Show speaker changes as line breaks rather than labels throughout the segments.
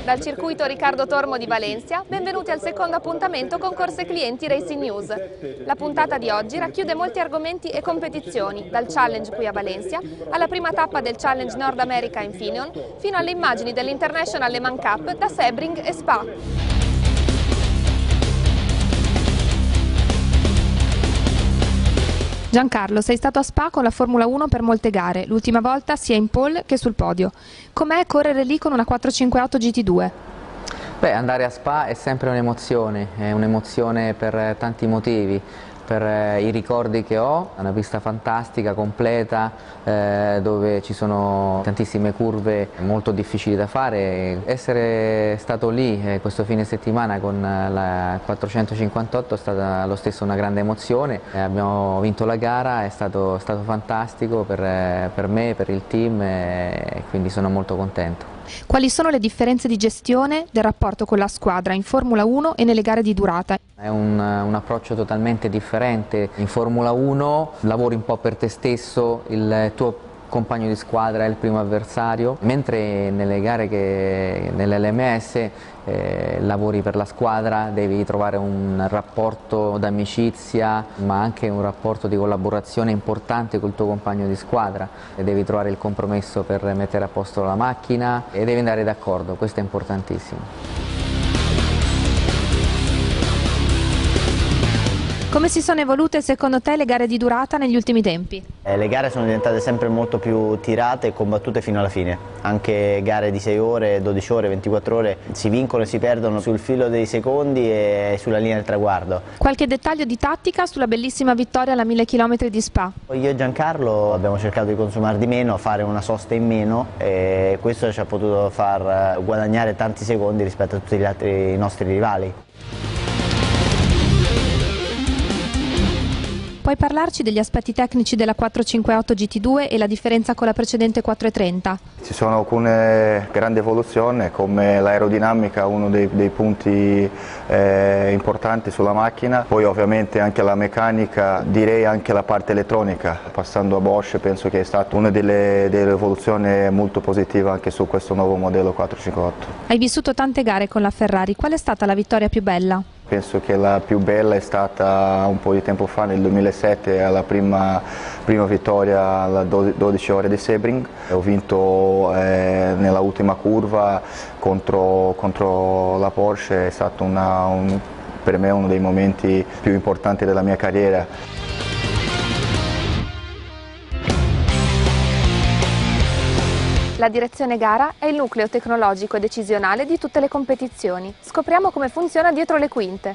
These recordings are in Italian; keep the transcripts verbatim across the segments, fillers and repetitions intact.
Dal circuito Riccardo Tormo di Valencia, benvenuti al secondo appuntamento con Corse Clienti Racing News. La puntata di oggi racchiude molti argomenti e competizioni, dal challenge qui a Valencia, alla prima tappa del challenge Nord America in Finion, fino alle immagini dell'International Le Mans Cup da Sebring e Spa. Giancarlo, sei stato a Spa con la Formula uno per molte gare, l'ultima volta sia in pole che sul podio. Com'è correre lì con una quattrocentocinquantotto G T due?
Beh, andare a Spa è sempre un'emozione, è un'emozione per tanti motivi. Per eh, i ricordi che ho, una pista fantastica, completa, eh, dove ci sono tantissime curve molto difficili da fare. Essere stato lì eh, questo fine settimana con la quattrocentocinquantotto è stata lo stesso una grande emozione. Eh, abbiamo vinto la gara, è stato, stato fantastico per, eh, per me, per il team e quindi sono molto contento.
Quali sono le differenze di gestione del rapporto con la squadra in Formula uno e nelle gare di durata?
È un, un approccio totalmente differente. In Formula uno lavori un po' per te stesso, il tuo compagno di squadra è il primo avversario, mentre nelle gare che nell'L M S eh, lavori per la squadra, devi trovare un rapporto d'amicizia ma anche un rapporto di collaborazione importante col tuo compagno di squadra, e devi trovare il compromesso per mettere a posto la macchina e devi andare d'accordo, questo è importantissimo.
Come si sono evolute secondo te le gare di durata negli ultimi tempi?
Eh, le gare sono diventate sempre molto più tirate e combattute fino alla fine. Anche gare di sei ore, dodici ore, ventiquattro ore si vincono e si perdono sul filo dei secondi e sulla linea del traguardo.
Qualche dettaglio di tattica sulla bellissima vittoria alla mille chilometri di Spa?
Io e Giancarlo abbiamo cercato di consumare di meno, fare una sosta in meno, e questo ci ha potuto far guadagnare tanti secondi rispetto a tutti gli altri nostri rivali.
Puoi parlarci degli aspetti tecnici della quattrocentocinquantotto G T due e la differenza con la precedente quattrocentotrenta?
Ci sono alcune grandi evoluzioni, come l'aerodinamica, uno dei, dei punti eh, importanti sulla macchina, poi ovviamente anche la meccanica, direi anche la parte elettronica. Passando a Bosch penso che è stata una delle, delle evoluzioni molto positive anche su questo nuovo modello quattrocentocinquantotto.
Hai vissuto tante gare con la Ferrari, qual è stata la vittoria più bella?
Penso che la più bella è stata un po' di tempo fa, nel duemilasette, alla prima, prima vittoria alla dodici ore di Sebring. Ho vinto eh, nella ultima curva contro, contro la Porsche, è stato una, un, per me uno dei momenti più importanti della mia carriera.
La direzione gara è il nucleo tecnologico e decisionale di tutte le competizioni. Scopriamo come funziona dietro le quinte.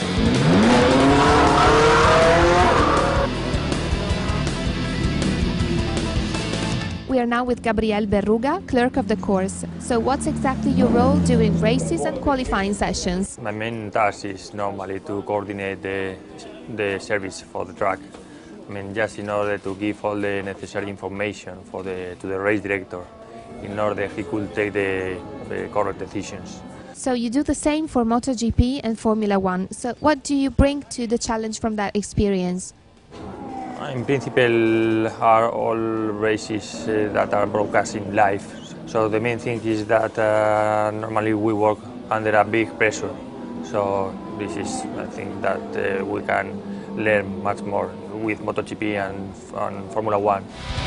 We are now with Gabriel Berruga, clerk of the course. So what's exactly your role during races and qualifying sessions?
My main task is normally to coordinate the, the service for the track. I mean, just in order to give all the necessary information for the, to the race director, in order he could take the, the correct decisions.
So you do the same for MotoGP and Formula One. So what do you bring to the challenge from that experience?
In principle, are all races uh, that are broadcasting live. So the main thing is that uh, normally we work under a big pressure. So this is, I think, that uh, we can learn much more with MotoGP and, and Formula One.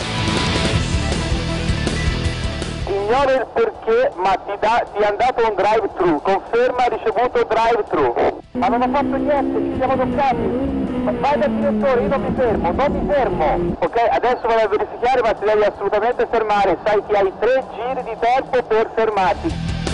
Ignora il perché, ma ti, da, ti è andato un drive-thru, conferma ricevuto drive-thru. Ma non ho fatto niente, ci siamo toccati. Vai dal direttore, io non mi fermo, non mi fermo. Ok, adesso vado a verificare, ma ti devi assolutamente fermare. Sai che hai tre giri di tempo per fermarti.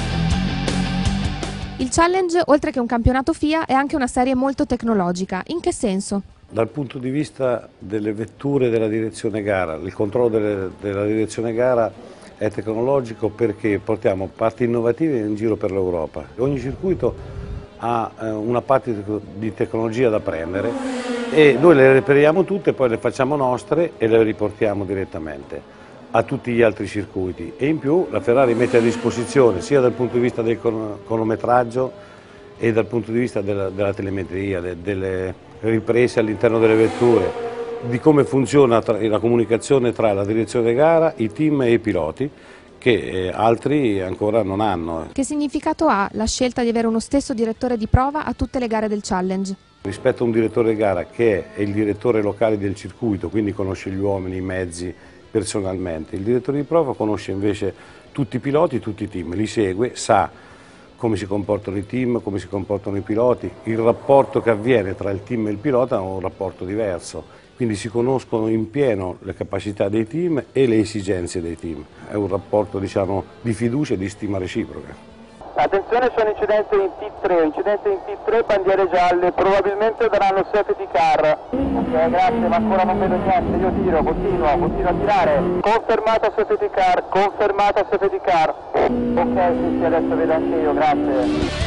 Il challenge, oltre che un campionato F I A, è anche una serie molto tecnologica. In che senso?
Dal punto di vista delle vetture della direzione gara, il controllo delle, della direzione gara è tecnologico perché portiamo parti innovative in giro per l'Europa. Ogni circuito ha eh, una parte di tecnologia da prendere e noi le reperiamo tutte, poi le facciamo nostre e le riportiamo direttamente a tutti gli altri circuiti. E in più la Ferrari mette a disposizione, sia dal punto di vista del cronometraggio e dal punto di vista della, della telemetria, de, delle riprese all'interno delle vetture, di come funziona tra, la comunicazione tra la direzione gara, i team e i piloti, che eh, altri ancora non hanno.
Che significato ha la scelta di avere uno stesso direttore di prova a tutte le gare del Challenge?
Rispetto a un direttore di gara che è il direttore locale del circuito, quindi conosce gli uomini, i mezzi personalmente, il direttore di prova conosce invece tutti i piloti, tutti i team, li segue, sa come si comportano i team, come si comportano i piloti, il rapporto che avviene tra il team e il pilota è un rapporto diverso, quindi si conoscono in pieno le capacità dei team e le esigenze dei team, è un rapporto, diciamo, di fiducia e di stima reciproca.
Attenzione, sono incidente in T tre, incidente in T tre, bandiere gialle, probabilmente daranno safety car. Ok, grazie, ma ancora non vedo niente, io tiro, continuo, continuo a tirare. Confermata safety car, confermata safety car. Ok, sì, sì, adesso vedo anche io, grazie.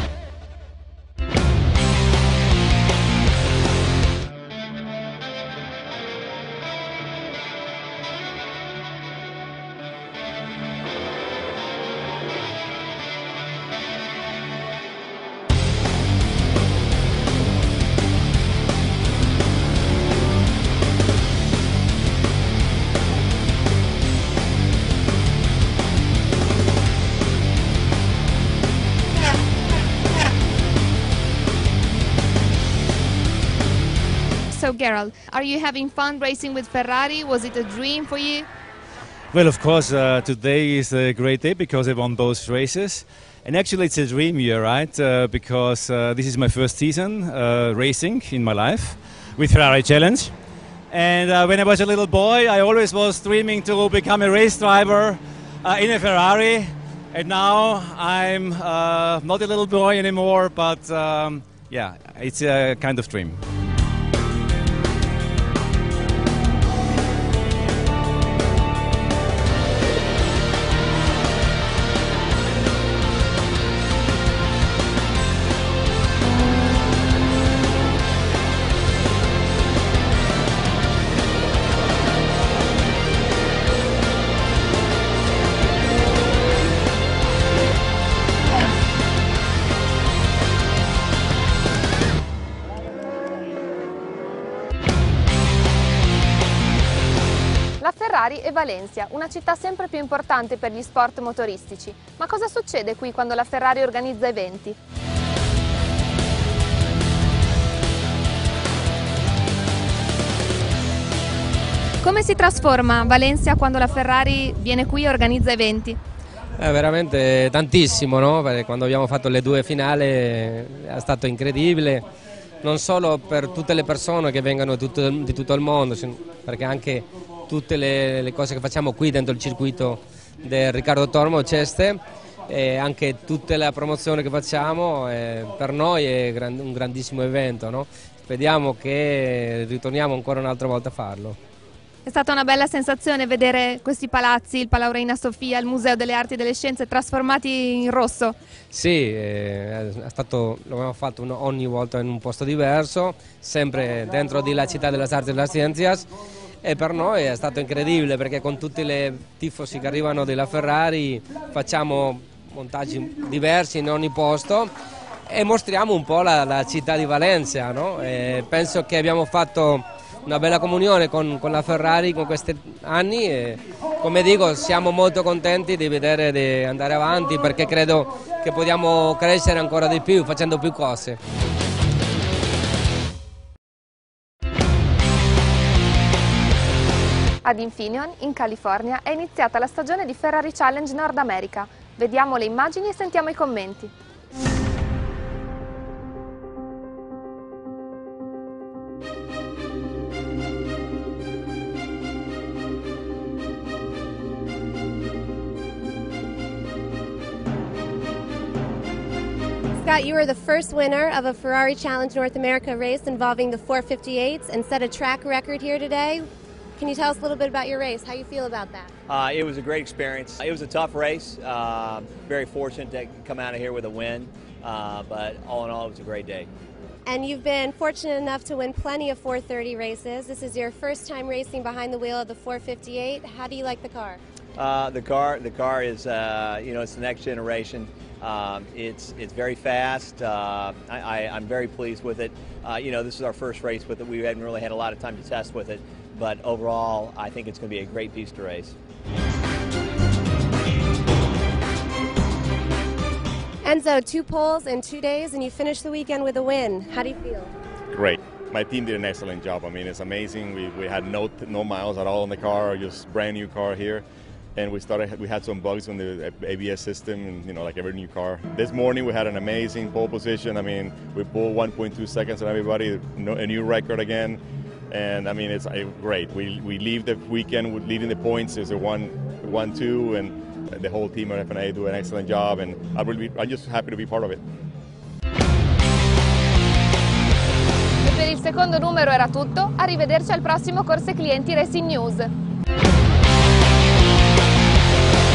So Gerald, are you having fun racing with Ferrari? Was it a dream for you?
Well, of course, uh, today is a great day because I won both races. And actually it's a dream year, right? Uh, because uh, this is my first season uh, racing in my life with Ferrari Challenge. And uh, when I was a little boy, I always was dreaming to become a race driver uh, in a Ferrari. And now I'm uh, not a little boy anymore, but um, yeah, it's a kind of dream.
La Ferrari e Valencia, una città sempre più importante per gli sport motoristici. Ma cosa succede qui quando la Ferrari organizza eventi? Come si trasforma Valencia quando la Ferrari viene qui e organizza eventi?
È veramente tantissimo, no? Perché quando abbiamo fatto le due finali è stato incredibile, non solo per tutte le persone che vengono di tutto, di tutto il mondo, perché anche tutte le, le cose che facciamo qui dentro il circuito del Riccardo Tormo Ceste e anche tutta la promozione che facciamo eh, per noi è gran, un grandissimo evento, no? Speriamo che ritorniamo ancora un'altra volta a farlo.
È stata una bella sensazione vedere questi palazzi, il Palazzo Reina Sofia, il Museo delle Arti e delle Scienze trasformati in rosso.
Sì, eh, è stato, lo abbiamo fatto un, ogni volta in un posto diverso, sempre dentro della città delle arti e delle scienze, e per noi è stato incredibile perché con tutti i tifosi che arrivano della Ferrari facciamo montaggi diversi in ogni posto e mostriamo un po' la, la città di Valencia, no? E penso che abbiamo fatto una bella comunione con, con la Ferrari con questi anni e come dico siamo molto contenti di vedere di andare avanti perché credo che possiamo crescere ancora di più facendo più cose.
Ad Infineon, in California, è iniziata la stagione di Ferrari Challenge Nord America. Vediamo le immagini e sentiamo i commenti.
Scott, you were the first winner of a Ferrari Challenge North America race involving the four fifty-eights and set a track record here today. Can you tell us a little bit about your race, how you feel about that?
Uh, it was a great experience. It was a tough race. Uh, very fortunate to come out of here with a win, uh, but all in all, it was a great day.
And you've been fortunate enough to win plenty of four thirty races. This is your first time racing behind the wheel of the four fifty-eight. How do you like the car?
Uh, the car, the car is, uh, you know, it's the next generation. Um, it's it's very fast. Uh, I, I, I'm very pleased with it. Uh, you know, this is our first race with it. We hadn't really had a lot of time to test with it, but overall, I think it's going to be a great piece to race.
Enzo, two poles in two days, and you finished the weekend with a win. How do you feel?
Great. My team did an excellent job. I mean, it's amazing. We, we had no no miles at all in the car, just brand new car here. And we started. We had some bugs on the A B S system, and you know, like every new car. This morning we had an amazing pole position. I mean, we pulled one point two seconds on everybody, a new record again. And I mean, it's great. We we leave the weekend with leading the points. It's a one one two, and the whole team at F N A do an excellent job. And I really, I'm just happy to be part of it.
Per il secondo numero era tutto, arrivederci al prossimo Corse Clienti Racing News.